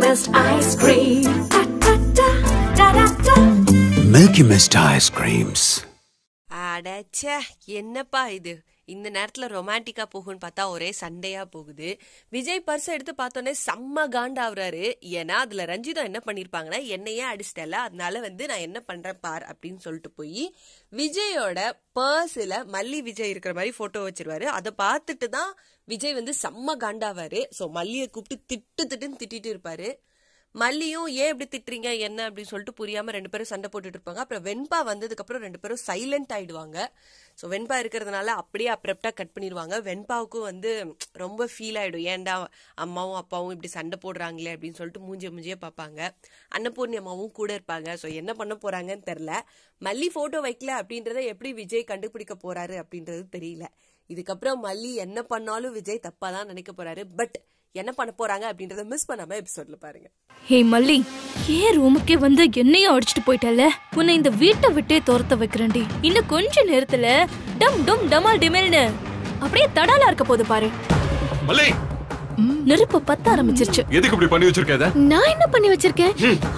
Mist ice cream. Da, da, da, da, da, da. Milky Mist ice creams. அடச்சே, என்னப்பா இது? இந்த நேரத்துல ரொமான்டிக்கா போகும்னு பார்த்தா ஒரே சண்டையா போகுது. விஜய் பர்ஸ் எடுத்து பார்த்தோன்னே செம்ம காண்டாவுறாரு. ஏன்னா அதுல ரஞ்சிதா என்ன பண்ணிருப்பாங்கன்னா, என்னையே அடிச்சிட்டல, அதனால நான் என்ன பண்றேன் பார் அப்படின்னு சொல்லிட்டு போய் விஜயோட பர்ஸ்ல மல்லி விஜய் இருக்கிற மாதிரி போட்டோ வச்சிருவாரு. அதை பார்த்துட்டு தான் விஜய் செம்ம காண்டாவாரு. ஸோ மல்லியை கூப்பிட்டு திட்டுன்னு திட்டிட்டு இருப்பாரு. மல்லியும் ஏன் இப்படி திட்டுறீங்க என்ன அப்படின்னு சொல்லிட்டு புரியாம ரெண்டு பேரும் சண்டை போட்டுட்டு இருப்பாங்க. அப்புறம் வெண்பா வந்ததுக்கு அப்புறம் ரெண்டு பேரும் சைலண்ட் ஆயிடுவாங்க. ஸோ வெண்பா இருக்கிறதுனால அப்படியே அப்ரப்டா கட் பண்ணிடுவாங்க. வெண்பாவுக்கும் ரொம்ப ஃபீல் ஆயிடும், ஏன்டா அம்மாவும் அப்பாவும் இப்படி சண்டை போடுறாங்களே அப்படின்னு சொல்லிட்டு மூஞ்சியே பார்ப்பாங்க. அன்னபூர்ணி அம்மாவும் கூட இருப்பாங்க. ஸோ என்ன பண்ண போறாங்கன்னு தெரியல. மல்லி போட்டோ வைக்கல அப்படின்றத எப்படி விஜய் கண்டுபிடிக்க போறாரு அப்படின்றது தெரியல. இதுக்கப்புறம் மல்லி என்ன பண்ணாலும் விஜய் தப்பா தான் நினைக்க போறாரு. பட் என்ன பண்ண போறாங்க அப்படின்றத மிஸ் பண்ணாம எபிசோட்ல பாருங்க. ஹே மல்லி, ஏன் ரூமுக்கே என்னையும் அடிச்சுட்டு போயிட்டல? உன்னை இந்த வீட்டை விட்டே துரத்த வைக்கிறேன்டி. இன்னும் கொஞ்ச நேரத்துல டம் டம் டமால் டிமெல்னு அப்படியே தடாலா இருக்க போது பாரு. மல்லி, நெருப்பு பத்த ஆரம்பிச்சிருச்சு. எதுக்கு இப்படி பண்ணி வச்சிருக்க? நான் என்ன பண்ணி வச்சிருக்கேன்?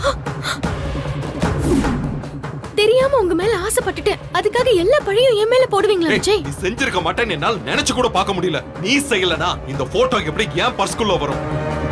தெரியாம உங்க மேல ஆசைப்பட்டுட்டேன். அதுக்காக எல்லா பழியும் என் மேல போடுவீங்களா விஜய்? நீ செஞ்சிருக்க மாட்டேன்னு என்னால நினைச்சு கூட பார்க்க முடியல. நீ செய்யலனா இந்த போட்டோ எப்படி ஏன் பர்ஸ்குள்ள வரும்?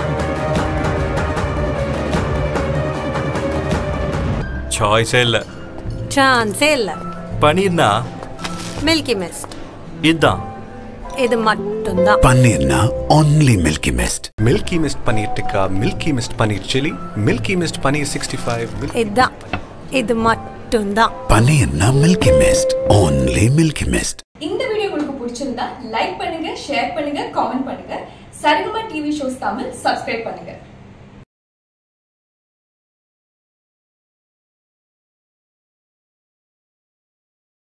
சாய்ஸே இல்ல, சான்ஸே இல்ல. பன்னீர்னா மில்கி மிஸ்ட் இதுதான், இது மட்டும்தான். பன்னீர்னா only Milky Mist. Milky Mist paneer tikka, Milky Mist paneer chilli, Milky Mist paneer 65. இதுதான், இது மட்டும்தான். பன்னீர்னா Milky Mist, only Milky Mist. இந்த வீடியோ உங்களுக்கு பிடிச்சிருந்தா லைக் பண்ணுங்க, ஷேர் பண்ணுங்க, காமெண்ட் பண்ணுங்க. Saregama TV shows Tamil subscribe பண்ணுங்க.